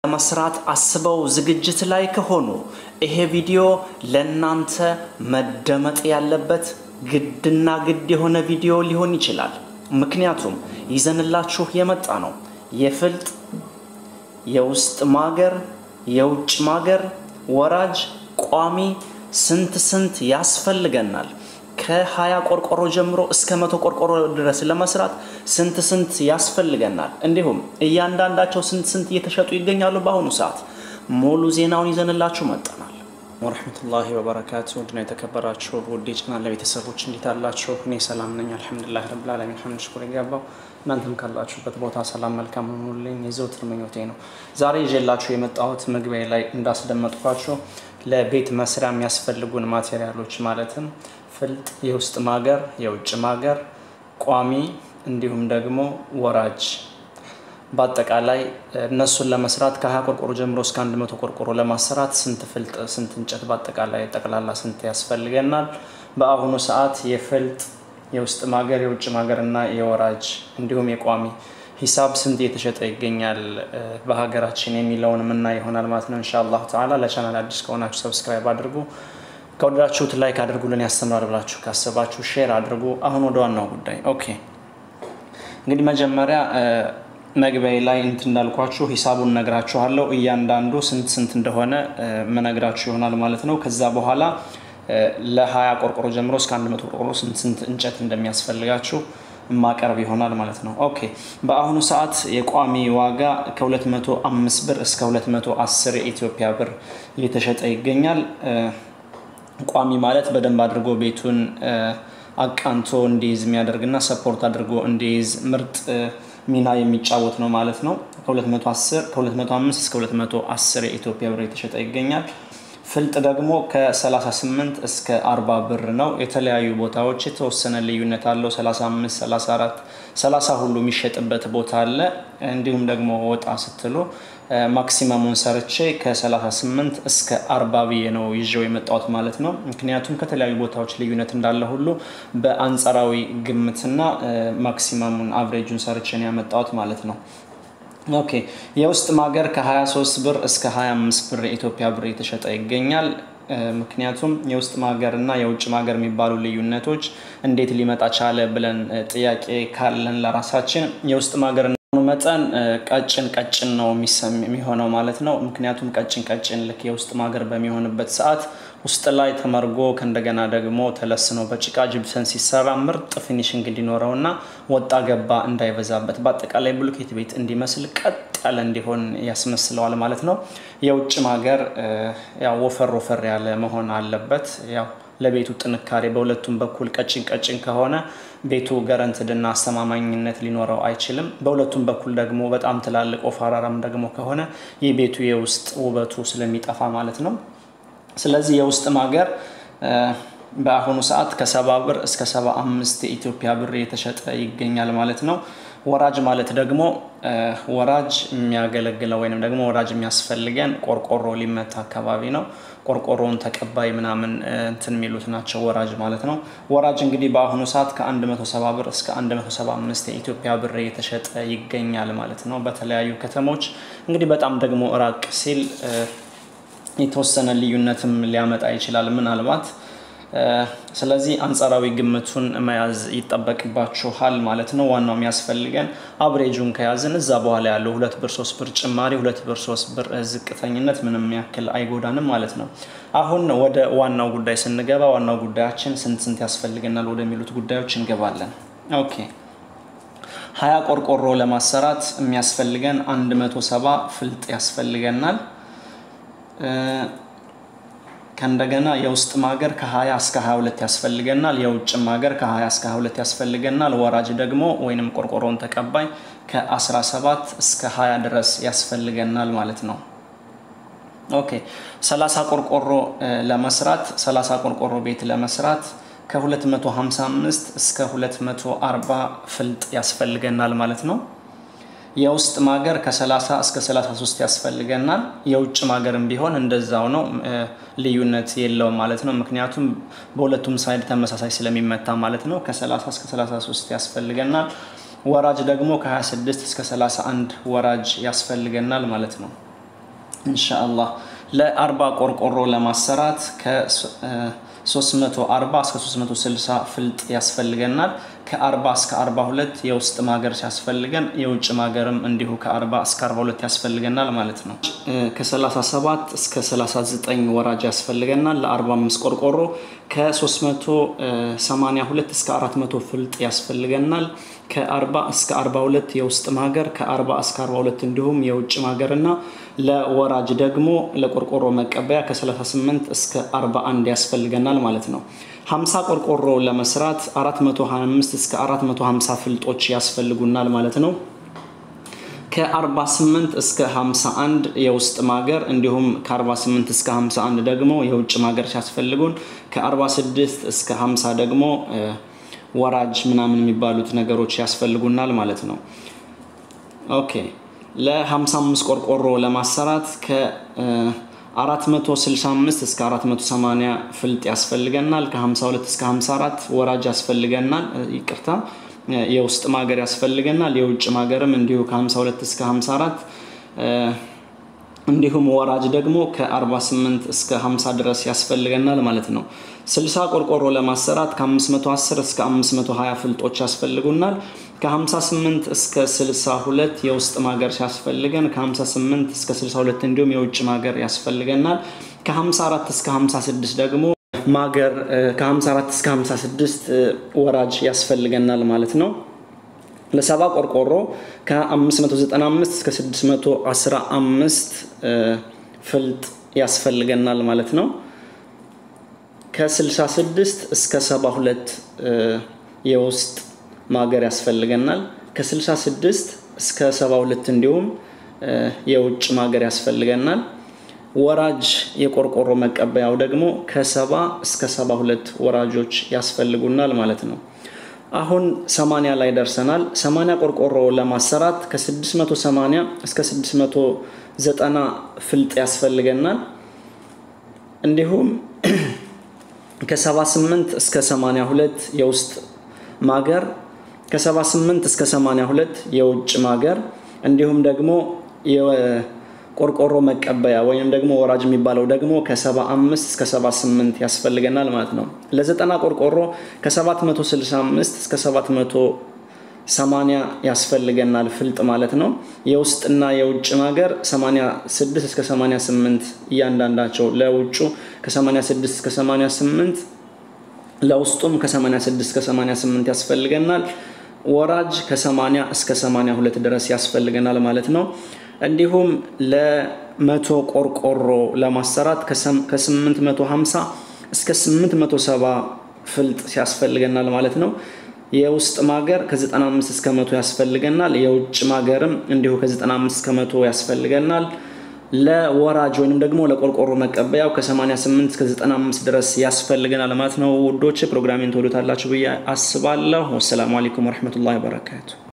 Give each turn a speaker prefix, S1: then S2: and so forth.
S1: ለመስራት አስበው ዝግጅት ላይ ከሆኑ ይሄ ቪዲዮ ለናንተ መደመጥ ያለበት ግድና ግድ የሆነ ቪዲዮ ሊሆን ይችላል። ምክንያቱም ይዘንላችሁ የመጣ ነው የፍልጥ የውስጥ ማገር የውጭ ማገር ወራጅ ቋሚ ስንት ያስፈልገናል ከ20 ቆርቆሮ ጀምሮ እስከ 100 ቆርቆሮ ድረስ ለመስራት ስንት ያስፈልገናል እንዲሁም እያንዳንዳቸው ስንት እየተሸጡ ይገኛሉ በአሁኑ ሰዓት ሙሉ ዜናውን ይዘንላችሁ መጣናል። ወራህመቱላሂ ወበረካቱሁ ድና የተከበራችሁ ውድ ቻናል ለቤተሰቦች እንዴት አላችሁ? እኔ ሰላም ነኝ አልহামዱሊላህ ረብል ዓለሚን ሐምድ ሽኩር ይገባው። እናንተም ካላችሁበት ቦታ ሰላም መልካም ሁኑልኝ የዘውትር ምኞቴ ነው። ዛሬ ይዤላችሁ የመጣሁት መግቢያ ላይ እንዳስደመጥኳችሁ ለቤት መስሪያ የሚያስፈልጉን ማቴሪያሎች ማለትም ፍልጥ የውስጥ ማገር የውጭ ማገር ቋሚ እንዲሁም ደግሞ ወራጅ በአጠቃላይ እነሱን ለመስራት ከ20 ቆርቆሮ ጀምሮ እስከ 100 ቆርቆሮ ለማሰራት ስንት ፍልጥ ስንት እንጨት በአጠቃላይ ጠቅላላ ስንት ያስፈልገናል በአሁኑ ሰዓት የፍልጥ የውስጥ ማገር የውጭ ማገርና የወራጅ እንዲሁም የቋሚ ሂሳብ ስንት እየተሸጠ ይገኛል በሀገራችን የሚለውን ምና ይሆናል ማለት ነው ኢንሻአላህ ተዓላ። ለቻናል አዲስ ከሆናችሁ ሰብስክራይብ አድርጉ ከወደዳችሁት ላይክ አድርጉልን ያስተምራል ብላችሁ ካሰባችሁ ሼር አድርጉ። አሁን ወደ ዋናው ጉዳይ ኦኬ እንግዲህ መጀመሪያ መግቢያ ላይ እንዳልኳችሁ ሂሳቡን ነግራችኋለሁ እያንዳንዱ ስንት እንደሆነ መነግራችሁ ይሆናል ማለት ነው። ከዛ በኋላ ለ20 ቆርቆሮ ጀምሮ እስከ 100 ቆርቆሮ ስንት እንጨት እንደሚያስፈልጋችሁ ማቀርብ ይሆናል ማለት ነው። ኦኬ በአሁኑ ሰዓት የቋሚ ዋጋ ከ205 ብር እስከ 210 ኢትዮጵያ ብር እየተሸጠ ይገኛል። ቋሚ ማለት በደንብ አድርጎ ቤቱን አቃንቶ እንዲይዝ የሚያደርግና ሰፖርት አድርጎ እንዲይዝ ምርጥ ሚና የሚጫወት ነው ማለት ነው። ከ205 እስከ 210 ኢትዮጵያ ብር እየተሸጠ ይገኛል። ፍልጥ ደግሞ ከ38 እስከ 40 ብር ነው። የተለያዩ ቦታዎች የተወሰነ ልዩነት አለው 35 34 30 ሁሉ የሚሸጥበት ቦታ አለ። እንዲሁም ደግሞ ወጣ ስትሉ ማክሲመሙን ሰርቼ ከ38 እስከ 40 ብዬ ነው ይዤው የመጣሁት ማለት ነው። ምክንያቱም ከተለያዩ ቦታዎች ልዩነት እንዳለ ሁሉ በአንጻራዊ ግምትና ማክሲመሙን አቨሬጁን ሰርቼ ነው ያመጣሁት ማለት ነው። ኦኬ የውስጥ ማገር ከ23 ብር እስከ 25 ብር ኢትዮጵያ ብር እየተሸጠ ይገኛል። ምክንያቱም የውስጥ ማገርና የውጭ ማገር የሚባሉ ልዩነቶች እንዴት ሊመጣ ቻለ ብለን ጥያቄ ካለን ለራሳችን የውስጥ ማገር መጠን ቀጭን ነው የሚሆነው ማለት ነው። ምክንያቱም ቀጭን ልክ የውስጥ ማገር በሚሆንበት ሰዓት ውስጥ ላይ ተመርጎ ከእንደገና ደግሞ ተለስኖ በጭቃ ጅብሰን ሲሰራ ምርጥ ፊኒሺንግ እንዲኖረውና ወጣ ገባ እንዳይበዛበት በአጠቃላይ ብሎኬት ቤት እንዲመስል ቀጥ ያለ እንዲሆን ያስመስለዋል ማለት ነው። የውጭ ማገር ያው ወፈር ያለ መሆን አለበት። ያው ለቤቱ ጥንካሬ በሁለቱም በኩል ቀጭን ከሆነ ቤቱ ጋራንቲድና አስተማማኝነት ሊኖረው አይችልም። በሁለቱም በኩል ደግሞ በጣም ትላልቅ ወፋራራም ደግሞ ከሆነ የቤቱ የውስጥ ውበቱ ስለሚጠፋ ማለት ነው። ስለዚህ የውስጥ ማገር በአሁኑ ሰዓት ከ70 ብር እስከ 75 ኢትዮጵያ ብር እየተሸጠ ይገኛል ማለት ነው። ወራጅ ማለት ደግሞ ወራጅ የሚያገለግለው ወይንም ደግሞ ወራጅ የሚያስፈልገን ቆርቆሮ ሊመታ አካባቢ ነው። ቆርቆሮን ተቀባይ ምናምን እንትን የሚሉት ናቸው ወራጅ ማለት ነው። ወራጅ እንግዲህ በአሁኑ ሰዓት ከ170 ብር እስከ 175 ኢትዮጵያ ብር እየተሸጠ ይገኛል ማለት ነው በተለያዩ ከተሞች። እንግዲህ በጣም ደግሞ ራቅ ሲል የተወሰነ ልዩነትም ሊያመጣ ይችላል ምናልባት። ስለዚህ አንጻራዊ ግምቱን መያዝ ይተበቅባችኋል ማለት ነው። ዋናው የሚያስፈልገን አቨሬጁን ከያዝን እዛ በኋላ ያለው 2 ብር 3 ብር ጭማሪ 2 ብር 3 ብር ዝቅተኝነት ምንም ያክል አይጎዳንም ማለት ነው። አሁን ወደ ዋናው ጉዳይ ስንገባ ዋናው ጉዳያችን ስንት ያስፈልገናል ወደሚሉት ጉዳዮች እንገባለን። ኦኬ 20 ቆርቆሮ ለማሰራት የሚያስፈልገን 170 ፍልጥ ያስፈልገናል። ከእንደገና የውስጥ ማገር ከ20 እስከ 22 ያስፈልገናል። የውጭ ማገር ከ20 እስከ 22 ያስፈልገናል። ወራጅ ደግሞ ወይንም ቆርቆሮን ተቀባይ ከ17 እስከ 20 ድረስ ያስፈልገናል ማለት ነው። ኦኬ 30 ቆርቆሮ ለመስራት 30 ቆርቆሮ ቤት ለመስራት ከ255 እስከ 240 ፍልጥ ያስፈልገናል ማለት ነው። የውስጥ ማገር ከ30 እስከ 33 ያስፈልገናል። የውጭ ማገርም ቢሆን እንደዛው ነው ልዩነት የለውም ማለት ነው። ምክንያቱም በሁለቱም ሳይድ ተመሳሳይ ስለሚመታ ማለት ነው። ከ30 እስከ 33 ያስፈልገናል። ወራጅ ደግሞ ከ26 እስከ 31 ወራጅ ያስፈልገናል ማለት ነው። ኢንሻአላህ ለ40 ቆርቆሮ ለማሰራት ከ340 እስከ 360 ፍልጥ ያስፈልገናል ከ40 እስከ 42 የውስጥ ማገር ሲያስፈልገን የውጭ ማገርም እንዲሁ ከ40 እስከ 42 ያስፈልገናል ማለት ነው ከ37 እስከ 39 ወራጅ ያስፈልገናል ለ45 ቆርቆሮ ከ382 እስከ 400 ፍልጥ ያስፈልገናል ከ40 እስከ 42 የውስጥ ማገር ከ40 እስከ 42 እንዲሁም የውጭ ማገርና ለወራጅ ደግሞ ለቆርቆሮ መቀበያ ከ38 እስከ 41 ያስፈልገናል ማለት ነው 50 ቆርቆሮ ለመስራት 425 እስከ 450 ፍልጦች ያስፈልጉናል ማለት ነው ከ48 እስከ 51 የውስጥ ማገር እንዲሁም ከ48 እስከ 51 ደግሞ የውጭ ማገር ሲያስፈልጉን ከ46 እስከ 50 ደግሞ ወራጅ ምናምን የሚባሉት ነገሮች ያስፈልጉናል ማለት ነው ኦኬ ለ55 ቆርቆሮ ለማሰራት ከ465 እስከ 480 ፍልጥ ያስፈልገናል ከ52 እስከ 54 ወራጅ ያስፈልገናል ይቅርታ የውስጥ ማገር ያስፈልገናል የውጭ ማገርም እንዲሁ ከ52 እስከ 54 እንዲሁም ወራጅ ደግሞ ከ48 እስከ 50 ድረስ ያስፈልገናል ማለት ነው 60 ቆርቆሮ ለማሰራት ከ510 እስከ 520 ፍልጦች ያስፈልጉናል ከ58 እስከ 62 የውስጥ ማገር ሲያስፈልገን ከ58 እስከ 62 እንዲሁም የውጭ ማገር ያስፈልገናል ከ54 እስከ 56 ደግሞ ማገር ከ54 እስከ 56 ወራጅ ያስፈልገናል ማለት ነው ለሰባ ቆርቆሮ ከ595 እስከ 615 ፍልጥ ያስፈልገናል ማለት ነው ከ66 እስከ 72 የውስጥ ማገር ያስፈልገናል ከ66 እስከ 72 እንዲሁም የውጭ ማገር ያስፈልገናል ወራጅ የቆርቆሮ መቀበያው ደግሞ ከ70 እስከ 72 ወራጆች ያስፈልጉናል ማለት ነው አሁን 80 ላይ ደርሰናል 80 ቆርቆሮ ለማሰራት ከ680 እስከ 690 ፍልጥ ያስፈልገናል እንዲሁም ከ78 እስከ 82 የውስጥ ማገር ከ78 እስከ 82 የውጭ ማገር እንዲሁም ደግሞ የቆርቆሮ መቀበያ ወይንም ደግሞ ወራጅ የሚባለው ደግሞ ከ75 እስከ 78 ያስፈልገናል ማለት ነው ለ90 ቆርቆሮ ከ765 እስከ 780 ያስፈልገናል ፍልጥ ማለት ነው የውስጥና የውጭ ማገር 86 እስከ 88 እያንዳንዳቸው ለውጩ ከ86 እስከ 88 ለውስጡም ከ86 እስከ 88 ያስፈልገናል ወራጅ ከ80 እስከ 82 ድረስ ያስፈልገናል ማለት ነው እንዲሁም ለ100 ቆርቆሮ ለማሰራት ከ850 እስከ 870 ፍልጥ ያስፈልገናል ማለት ነው የውስጥ ማገር ከ95 እስከ 100 ያስፈልገናል የውጭ ማገርም እንዲሁ ከ95 እስከ 100 ያስፈልገናል ለወራጅ ወይንም ደግሞ ለቆርቆሮ መቀበያው ከ88 እስከ 95 ድረስ ያስፈልገናል ማለት ነው ውዶች ፕሮግራሚንግ ተወዱታላችሁ ብዬ አስባለሁ ወሰላሙ አለይኩም ወራህመቱላሂ ወበረካቱ